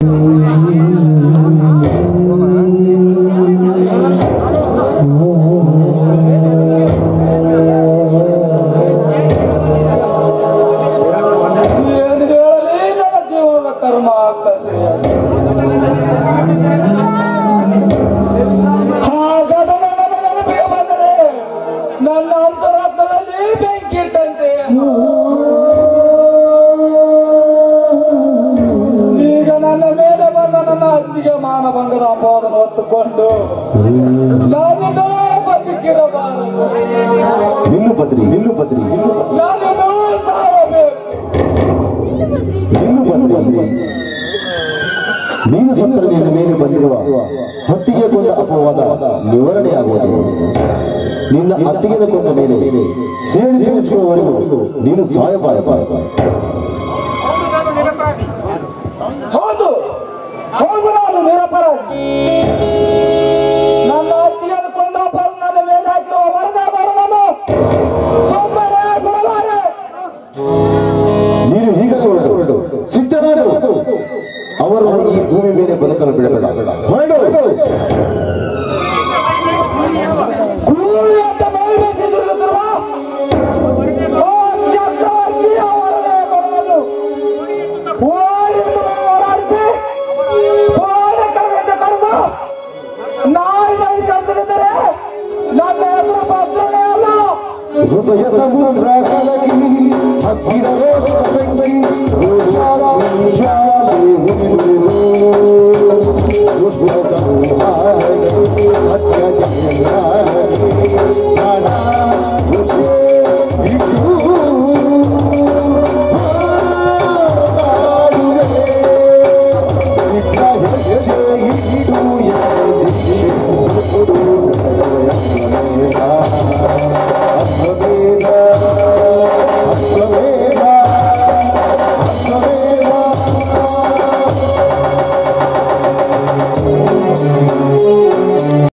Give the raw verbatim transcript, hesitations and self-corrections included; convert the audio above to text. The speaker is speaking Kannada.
ಮಾನಭಂಗದ ಅಪವಾದವನ್ನು ಹೊತ್ತುಕೊಂಡು ನಾನಿನ್ನೂ ಬದುಕಿರಬಾರದು. ನಿಲ್ಲು ಪತ್ರಿ ನಿಲ್ಲು ಪತ್ರಿ ನಾನಿನ್ನೂ ಸಾಯಬೇಕು. ನಿಲ್ಲು ಪತ್ರಿ. ನೀನು ಸತ್ತರೆ ನಿನ್ನ ಮೇಲೆ ಬಂದಿರುವ ಹತ್ತಿಗೆ ಕೊಂದ ಅಪವಾದ ನಿವಾರಣೆಯಾಗುವುದು. ನಿನ್ನ ಹತ್ತಿಗೆ ಕೊಂದ ಮೇಲೆ ಸೇರಿ ತೀರಿಸಿಕೊಳ್ಳುವವರೆಗೂ ನೀನು ಸಾಯಬಾರದು. ಹೌದು ಹೌದು, ನಾನು ನಿರಪರಾಧಿ. ನನ್ನ ಹತ್ತಿಯನ್ನು ಕೊಂದ ಅಪರಾಧ ನನ್ನ ಮೇಲೆ ಹಾಕಿರುವ ವರದ ಬರದನ್ನು ಸುಮ್ಮನೆ ಬಿಡಲಾರೆ. ನೀನು ಹೀಗಲೇ ಹೊರಡು, ಸಿದ್ಧನಾಗು. ಅವರು ಈ ಭೂಮಿ ಮೇಲೆ ಬದುಕಲು ಬಿಡಬೇಡ. ಹೊರಡು. ಅಂತ ಮೇಲ್ಮೆಚ್ಚಿ ತಿರುಗುತ್ತಿರುವ ಚಕ್ರವರ್ತಿ ಅವರದೇ ಬರದನ್ನು ಓಡಿಸಿ ಓಡಿ ಕರೆದ ಕರೆದು ನಾಯಿ ಬಳಿ ಕರೆದಿದ್ದರೆ ನನ್ನ ಹೆಸರು ಭದ್ರನೇ ಅಲ್ಲ. ಹೃದಯ ಸಮುದ್ರ ಕಲಗಿ ಹತ್ತಿರ ಬೆಂಕಿ ಸತ್ಯ